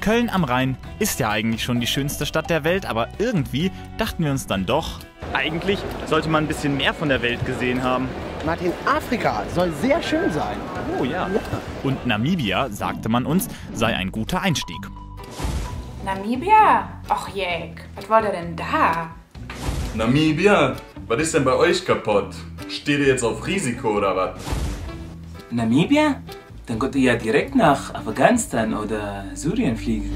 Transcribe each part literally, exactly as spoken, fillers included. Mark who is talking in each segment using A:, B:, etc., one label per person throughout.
A: Köln am Rhein ist ja eigentlich schon die schönste Stadt der Welt, aber irgendwie dachten wir uns dann doch, eigentlich sollte man ein bisschen mehr von der Welt gesehen haben.
B: Martin, Afrika soll sehr schön sein.
A: Oh ja. Und Namibia, sagte man uns, sei ein guter Einstieg.
C: Namibia? Och Jek, was wollt ihr denn da?
D: Namibia? Was ist denn bei euch kaputt? Steht ihr jetzt auf Risiko oder was?
E: Namibia? Dann könnt ihr ja direkt nach Afghanistan oder Syrien fliegen.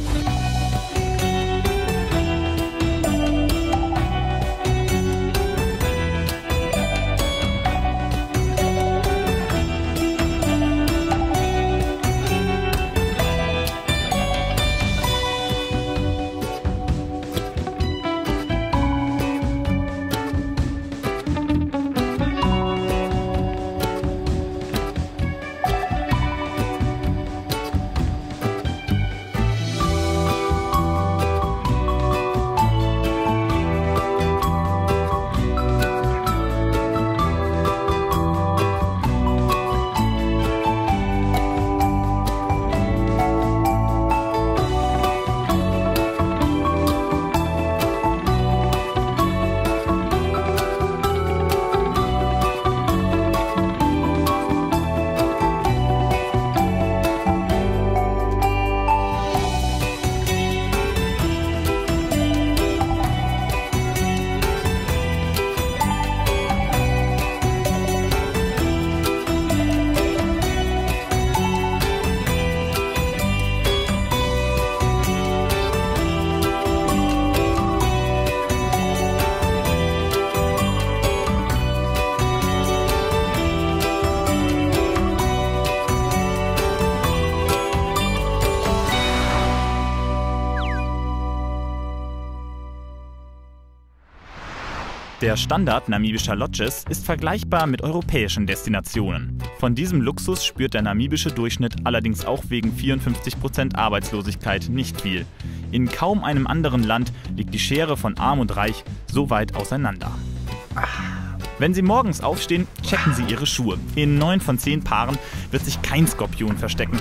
A: Der Standard namibischer Lodges ist vergleichbar mit europäischen Destinationen. Von diesem Luxus spürt der namibische Durchschnitt allerdings auch wegen vierundfünfzig Prozent Arbeitslosigkeit nicht viel. In kaum einem anderen Land liegt die Schere von Arm und Reich so weit auseinander. Wenn Sie morgens aufstehen, checken Sie Ihre Schuhe. In neun von zehn Paaren wird sich kein Skorpion verstecken.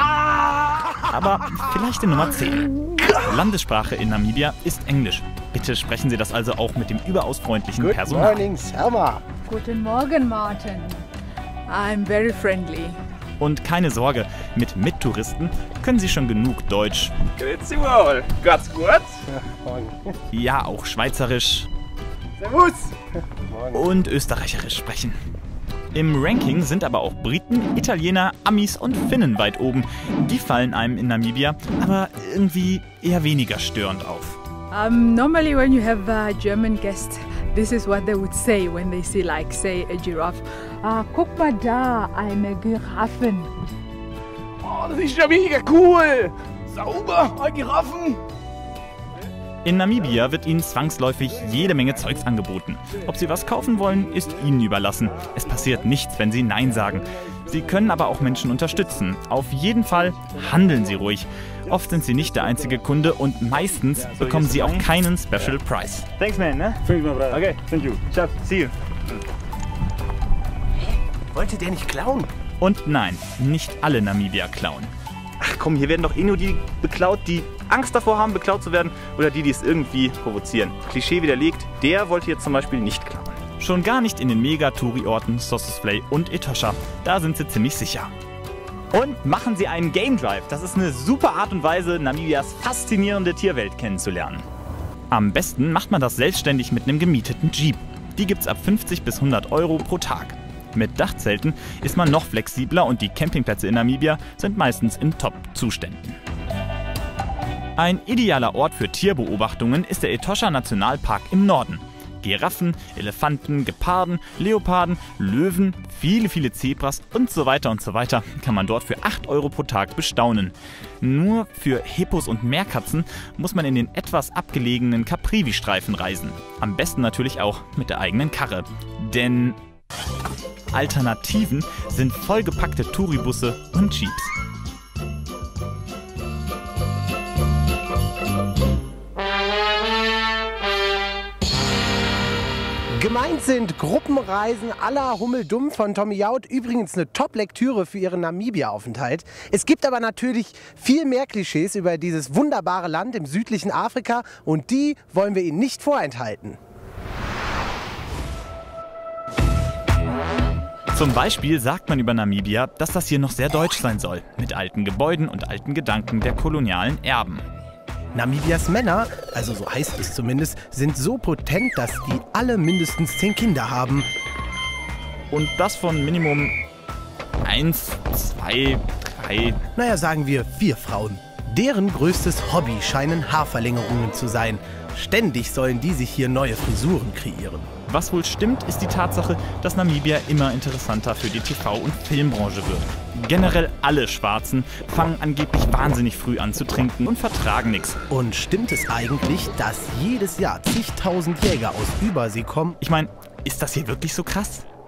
A: Aber vielleicht in Nummer zehn. Landessprache in Namibia ist Englisch. Bitte sprechen Sie das also auch mit dem überaus freundlichen
B: Good
A: Personal.
B: morning, Selma.
F: Guten Morgen, Martin. I'm very friendly.
A: Und keine Sorge, mit Mittouristen können Sie schon genug Deutsch.
G: Grüezi wohl. Ganz gut.
A: Ja, auch Schweizerisch.
G: Servus.
A: Und Österreicherisch sprechen. Im Ranking sind aber auch Briten, Italiener, Amis und Finnen weit oben. Die fallen einem in Namibia aber irgendwie eher weniger störend auf.
F: Um, normally when you have a German guest, this is what they would say when they see, like, say, a giraffe. Ah, guck mal da, eine Giraffe.
G: Oh, das ist ja mega cool. Sauber, ein Giraffen.
A: In Namibia wird Ihnen zwangsläufig jede Menge Zeugs angeboten. Ob Sie was kaufen wollen, ist Ihnen überlassen. Es passiert nichts, wenn Sie Nein sagen. Sie können aber auch Menschen unterstützen. Auf jeden Fall handeln Sie ruhig. Oft sind Sie nicht der einzige Kunde und meistens bekommen Sie auch keinen Special Price.
H: Thanks, man, ne?
G: Thanks, my brother.
H: Okay, thank you. Ciao, see you.
B: Wollte der nicht klauen?
A: Und nein, nicht alle Namibier klauen.
H: Ach komm, hier werden doch eh nur die beklaut, die Angst davor haben, beklaut zu werden, oder die, die es irgendwie provozieren. Klischee widerlegt, der wollte jetzt zum Beispiel nicht klauen.
A: Schon gar nicht in den Mega-Touri-Orten Sossusvlei und Etosha. Da sind Sie ziemlich sicher.
H: Und machen Sie einen Game Drive. Das ist eine super Art und Weise, Namibias faszinierende Tierwelt kennenzulernen.
A: Am besten macht man das selbstständig mit einem gemieteten Jeep. Die gibt's ab fünfzig bis hundert Euro pro Tag. Mit Dachzelten ist man noch flexibler und die Campingplätze in Namibia sind meistens in Top-Zuständen. Ein idealer Ort für Tierbeobachtungen ist der Etosha Nationalpark im Norden. Giraffen, Elefanten, Geparden, Leoparden, Löwen, viele, viele Zebras und so weiter und so weiter kann man dort für acht Euro pro Tag bestaunen. Nur für Hippos und Meerkatzen muss man in den etwas abgelegenen Caprivi-Streifen reisen. Am besten natürlich auch mit der eigenen Karre. Denn Alternativen sind vollgepackte Touribusse und Jeeps.
B: Gemein Meins sind Gruppenreisen à la Hummeldumm von Tommy Jaud. Übrigens eine Top-Lektüre für Ihren Namibia-Aufenthalt. Es gibt aber natürlich viel mehr Klischees über dieses wunderbare Land im südlichen Afrika und die wollen wir Ihnen nicht vorenthalten.
A: Zum Beispiel sagt man über Namibia, dass das hier noch sehr deutsch sein soll, mit alten Gebäuden und alten Gedanken der kolonialen Erben.
B: Namibias Männer, also so heißt es zumindest, sind so potent, dass die alle mindestens zehn Kinder haben.
A: Und das von Minimum eins, zwei, drei...
B: Naja, sagen wir vier Frauen. Deren größtes Hobby scheinen Haarverlängerungen zu sein. Ständig sollen die sich hier neue Frisuren kreieren.
A: Was wohl stimmt, ist die Tatsache, dass Namibia immer interessanter für die T V- und Filmbranche wird. Generell alle Schwarzen fangen angeblich wahnsinnig früh an zu trinken und vertragen nichts.
B: Und stimmt es eigentlich, dass jedes Jahr zigtausend Jäger aus Übersee kommen?
A: Ich meine, ist das hier wirklich so krass?